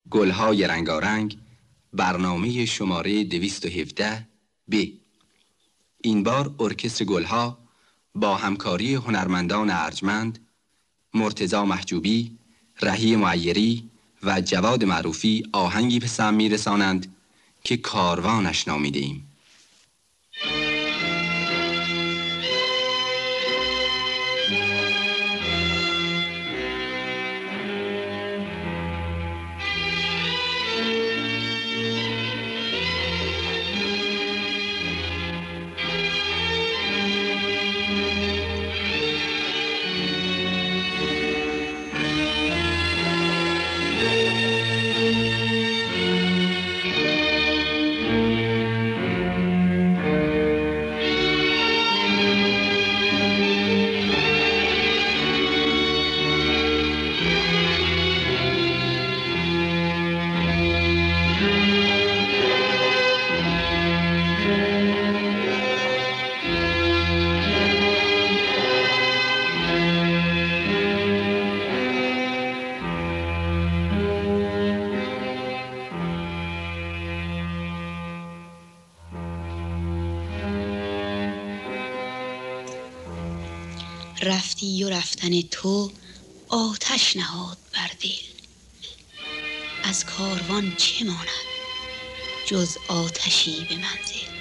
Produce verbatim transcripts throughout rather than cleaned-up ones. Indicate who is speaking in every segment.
Speaker 1: گلهای رنگارنگ، برنامه شماره دویست و هفده ب. این بار ارکستر گلها با همکاری هنرمندان ارجمند مرتضی محجوبی، رهی معیری و جواد معروفی آهنگی به سمع می‌رسانند که کاروانش نامیده ایم.
Speaker 2: رفتی و رفتن تو آتش نهاد بر دل، از کاروان چه ماند جز آتشی به منزل.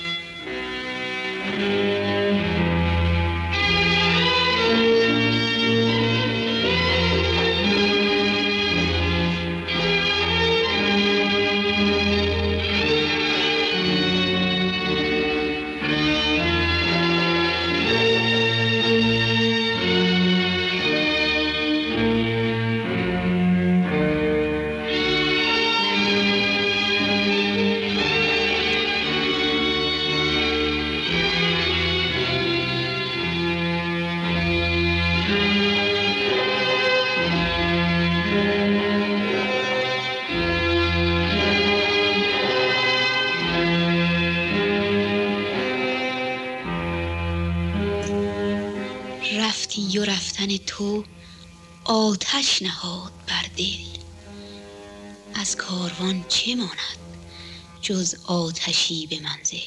Speaker 2: رفتی و رفتن تو آتش نهاد بر دل، از کاروان چه ماند جز آتشی به منزل.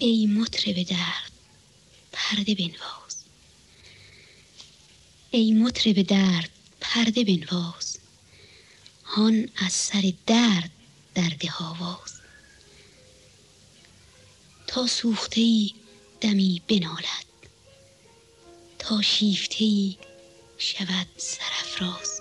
Speaker 2: ای مطرب درد پرده بنواز، ای مطرب درد پرده بنواز، هان از سر درد درده آواز. تا سوخته‌ای دمی بنالد، تا شیفته‌ای شود سرافراز.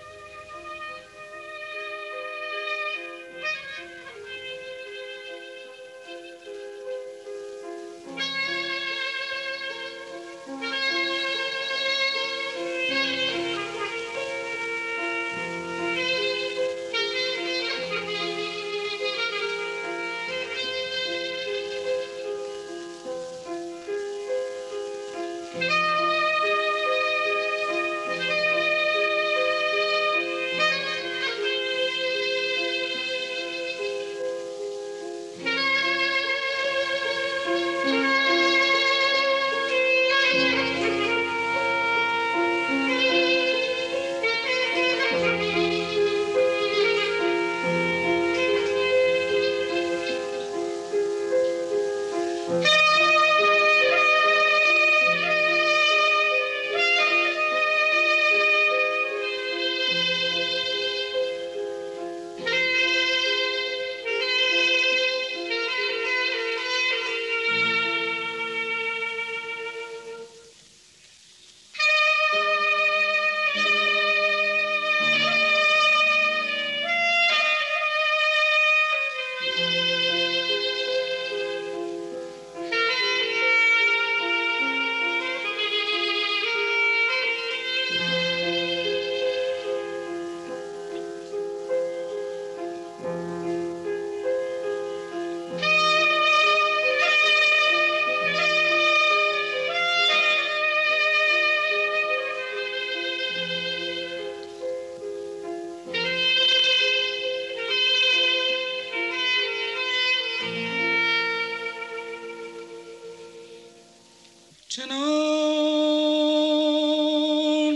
Speaker 3: چنان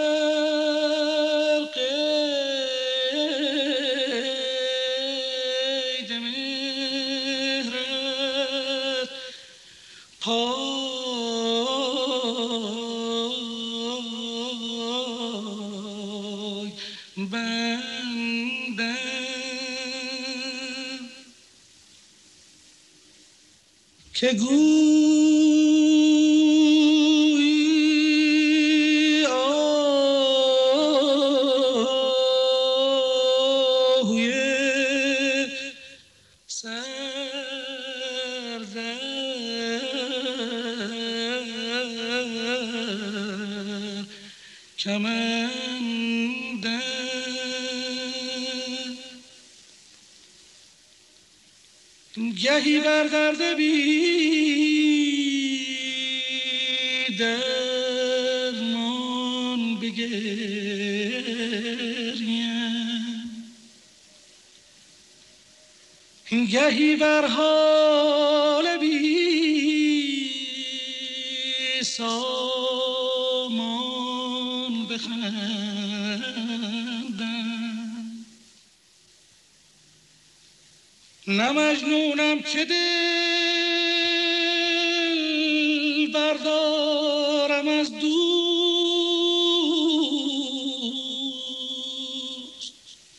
Speaker 3: در قید مهرت پای بندم که گویی آهوی سر در کمندم، گهی بر درد بی درمان بگریم، گهی بر حال بی سامان بخندم. نه مجنونم که دل بردارم از دوست،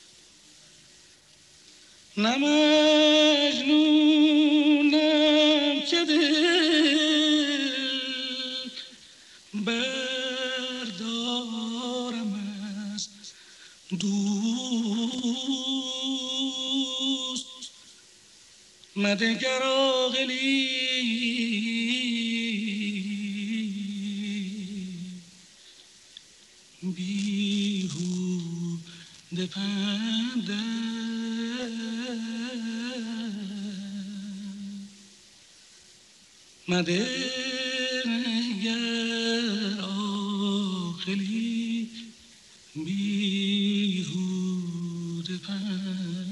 Speaker 3: نه مجنونم که دل بردارم از دوست. مدگر عاقلی بیهوده پندم، مدگر عاقلی بیهوده پندم.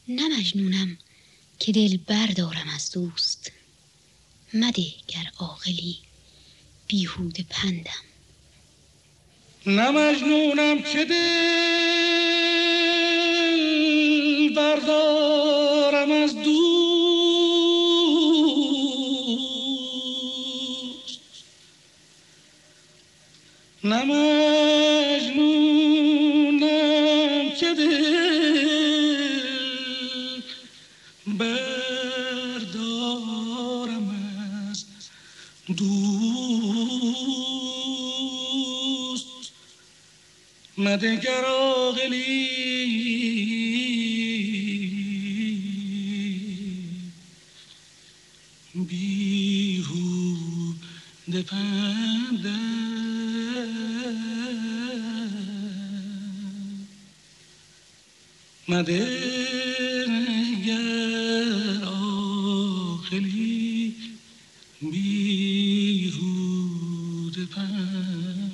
Speaker 2: نه مجنونم که دل بردارم از دوست، مده گر عاقلی بیهوده پندم.
Speaker 3: نه مجنونم که دل بردارم از دوست، نه مجنونم که دل بردارم از دوست، مده گر عاقلی بیهوده پندم. مده گر عاقلی بیهوده پندم.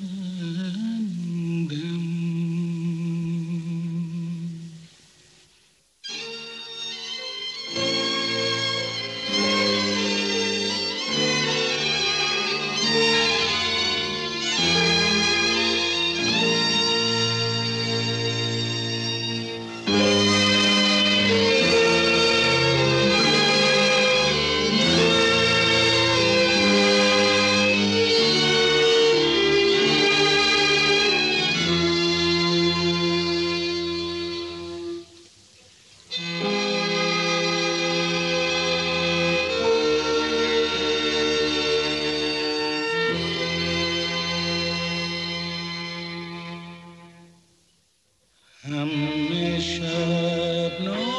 Speaker 3: همه شب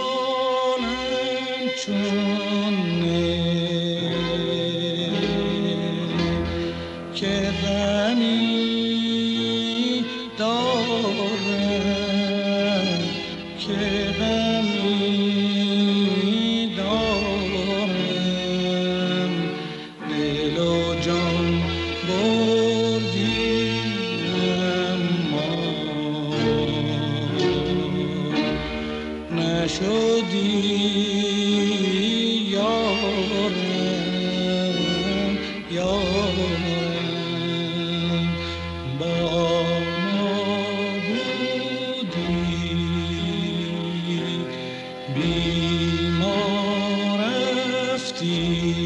Speaker 3: نالم چون که غمی دارم، که غمی دارم، دل و جان بردی اما نشدی یارم، یارم با ما بودی بی ما رفتی.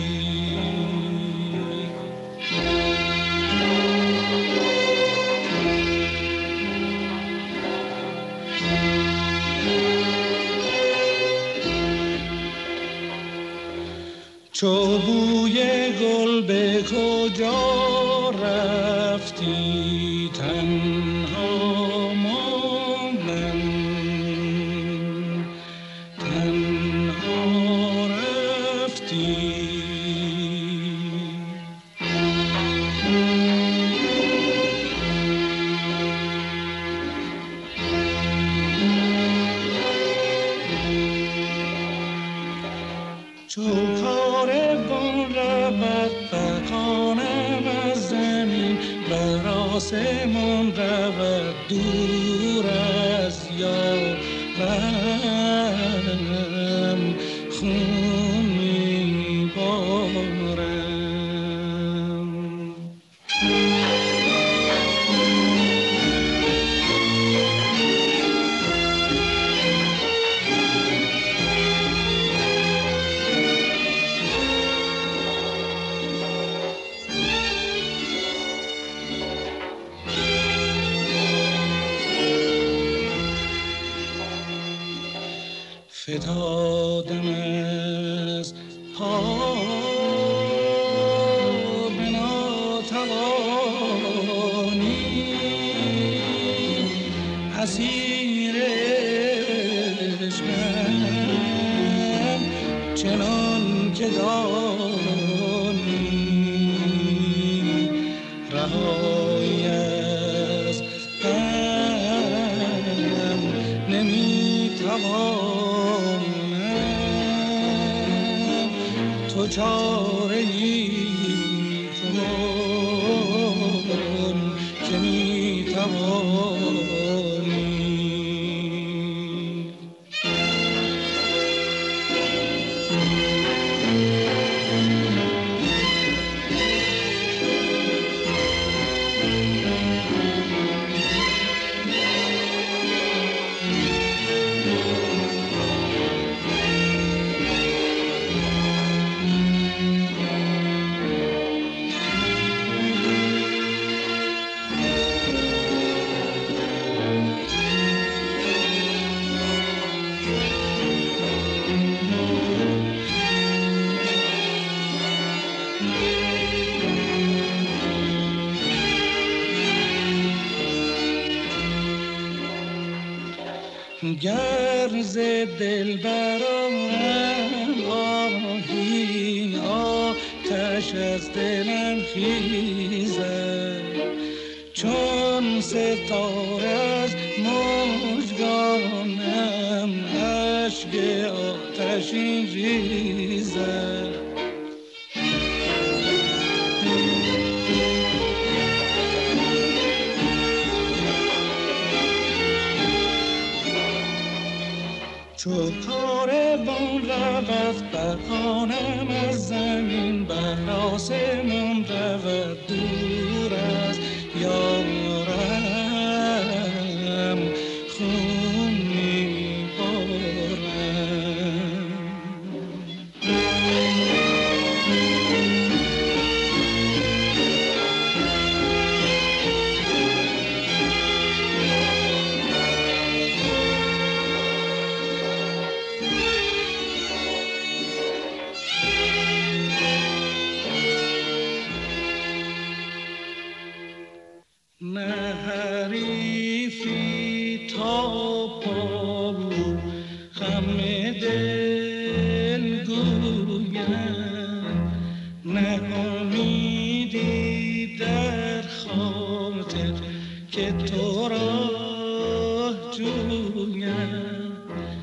Speaker 3: چو بوی گل به کجا رفتی تنها ماندم، تنها رفتی. چو کاروان رود فغانم از زمین، بر آسمان رود دور از یارم، خون میبارم. فتادم از پا به ناتوانی، اسیر عشقم چنان که دانی، رهایی از غم نمیتوانم، تو چاره‌ای کن که میتوانی. گر ز دل برآرم آهی آتش از دلم خیزد چون ستاره از مژگانم اشک آتشین ریزد چو کاروان رود برانم از زمین بر آسمان رود دور از یارم خون میبارم نه حریفی تا پا غم دل گویم نه امیدی در خاطر که تو را جویم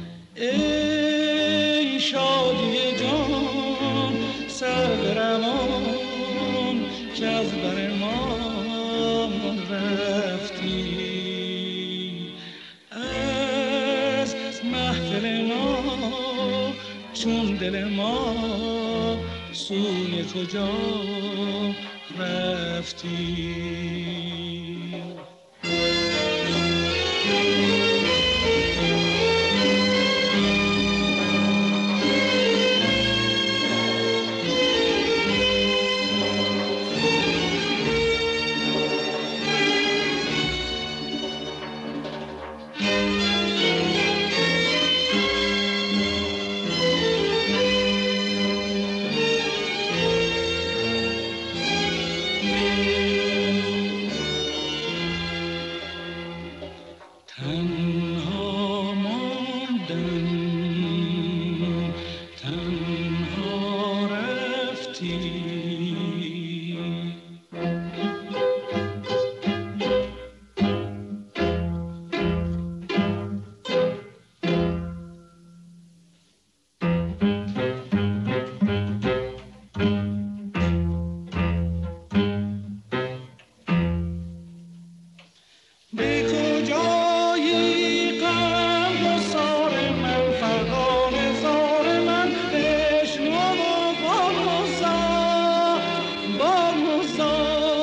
Speaker 3: ای شادی جان سرگرمان که از بر ما رفتی از محفل ما چون دل ما سوی کجا رفتی تنها ماندم تنها رفتی به کجایی غم و سار من فرقان زار من بشنو و باموزا باموزا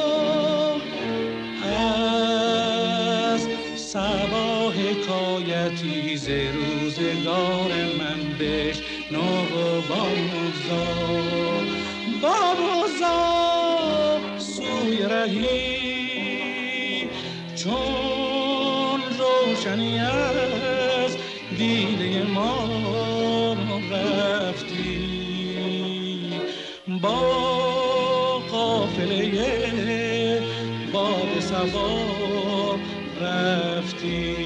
Speaker 3: از صبا حکایتی ز روزگار من بشنو و باموزا باموزا سوی رهی چون روشنی از دیده ما رفتی با قافله باد صبا رفتی